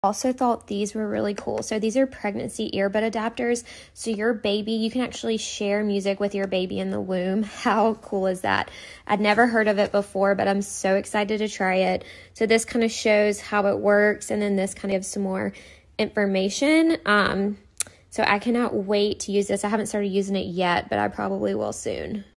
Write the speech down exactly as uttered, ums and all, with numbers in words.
Also thought these were really cool. So these are pregnancy earbud adapters. So your baby, you can actually share music with your baby in the womb. How cool is that? I'd never heard of it before, but I'm so excited to try it. So this kind of shows how it works, and then this kind of gives some more information. Um, so I cannot wait to use this. I haven't started using it yet, but I probably will soon.